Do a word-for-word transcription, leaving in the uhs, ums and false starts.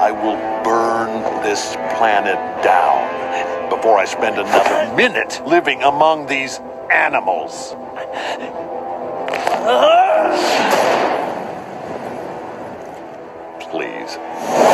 I will burn this planet down before I spend another minute living among these animals. Please.